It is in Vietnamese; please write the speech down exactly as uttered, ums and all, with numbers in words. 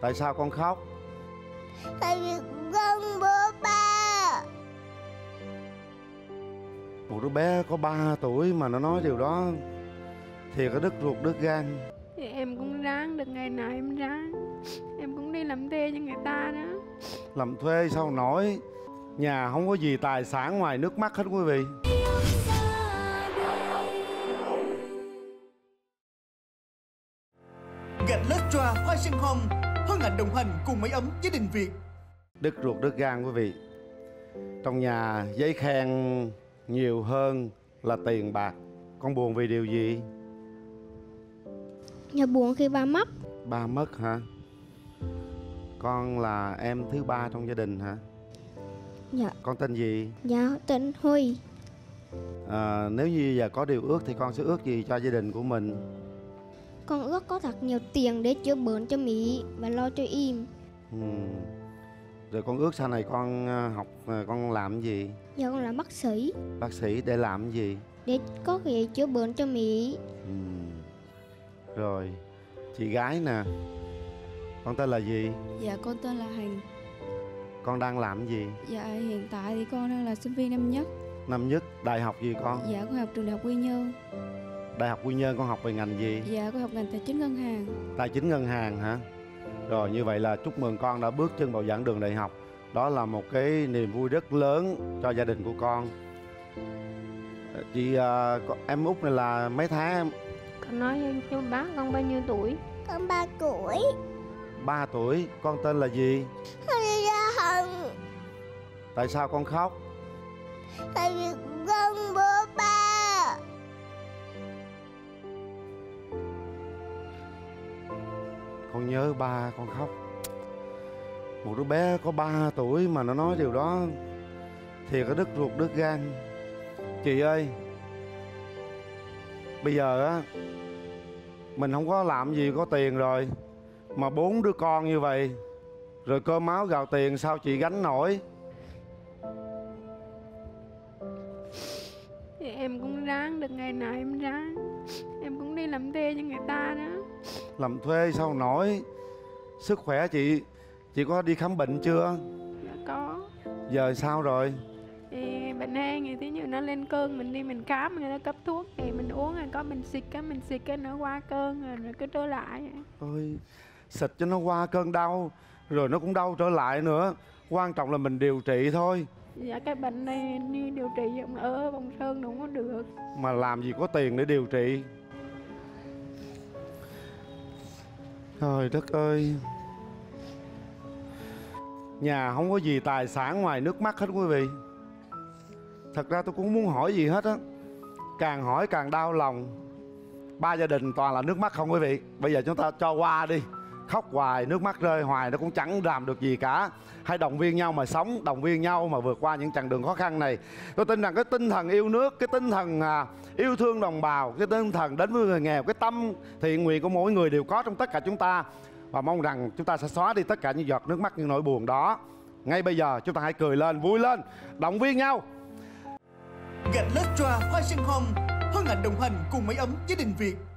Tại sao con khóc? Tại vì con bố ba. Một đứa bé có ba tuổi mà nó nói điều đó thì có đứt ruột đứt gan. Thì em cũng ráng được ngày nào em ráng. Em cũng đi làm thuê cho người ta đó. Làm thuê sao nổi. Nhà không có gì tài sản ngoài nước mắt hết quý vị. Gạch Electra Hoa Sen Home hân hạnh đồng hành cùng máy ấm gia đình Việt. Đứt ruột đứt gan quý vị. Trong nhà giấy khen nhiều hơn là tiền bạc. Con buồn vì điều gì? Nhà buồn khi ba mất. Ba mất hả? Con là em thứ ba trong gia đình hả? Dạ. Con tên gì? Dạ tên Huy. À, nếu như giờ có điều ước thì con sẽ ước gì cho gia đình của mình? Con ước có thật nhiều tiền để chữa bệnh cho Mỹ và lo cho em. Ừ. Rồi con ước sau này con học, con làm gì? Dạ con làm bác sĩ. Bác sĩ để làm gì? Để có thể chữa bệnh cho Mỹ. Ừ. Rồi, chị gái nè, con tên là gì? Dạ con tên là Hằng. Con đang làm gì? Dạ hiện tại thì con đang là sinh viên năm nhất. Năm nhất, đại học gì con? Dạ con học trường đại học Quy Nhơn. Đại học Quy Nhơn con học về ngành gì? Dạ con học ngành tài chính ngân hàng. Tài chính ngân hàng hả? Rồi như vậy là chúc mừng con đã bước chân vào giảng đường đại học. Đó là một cái niềm vui rất lớn cho gia đình của con. Chị, uh, em út này là mấy tháng em? Con nói cho bác con bao nhiêu tuổi? Con ba tuổi. Ba tuổi. Con tên là gì? Hân. Tại sao con khóc? Tại vì con bố ba. Con nhớ ba con khóc. Một đứa bé có ba tuổi mà nó nói điều đó thì có đứt ruột đứt gan. Chị ơi, bây giờ á mình không có làm gì có tiền rồi, mà bốn đứa con như vậy, rồi cơm áo gạo tiền sao chị gánh nổi? Thì em cũng ráng được ngày nào em ráng. Em cũng đi làm thuê cho người ta đó. Làm thuê sao nổi. Sức khỏe chị, chị có đi khám bệnh chưa? Dạ có. Giờ sao rồi? Thì bệnh hen thì tí như nó lên cơn mình đi mình khám, người ta cấp thuốc thì mình uống, rồi có mình xịt cái mình xịt cái nó qua cơn rồi, rồi cứ trở lại. Ôi, xịt cho nó qua cơn đau rồi nó cũng đau trở lại nữa. Quan trọng là mình điều trị thôi. Dạ cái bệnh này đi điều trị ở Bồng Sơn đâu có được. Mà làm gì có tiền để điều trị. Trời đất ơi. Nhà không có gì tài sản ngoài nước mắt hết quý vị. Thật ra tôi cũng không muốn hỏi gì hết á. Càng hỏi càng đau lòng. Ba gia đình toàn là nước mắt không quý vị. Bây giờ chúng ta cho qua đi. Khóc hoài, nước mắt rơi hoài nó cũng chẳng làm được gì cả. Hãy động viên nhau mà sống, động viên nhau mà vượt qua những chặng đường khó khăn này. Tôi tin rằng cái tinh thần yêu nước, cái tinh thần à, yêu thương đồng bào, cái tinh thần đến với người nghèo, cái tâm thiện nguyện của mỗi người đều có trong tất cả chúng ta. Và mong rằng chúng ta sẽ xóa đi tất cả những giọt nước mắt, những nỗi buồn đó. Ngay bây giờ chúng ta hãy cười lên, vui lên, động viên nhau. Gạch Electra Hoa Sen Home hân hạnh đồng hành cùng máy ấm gia đình Việt.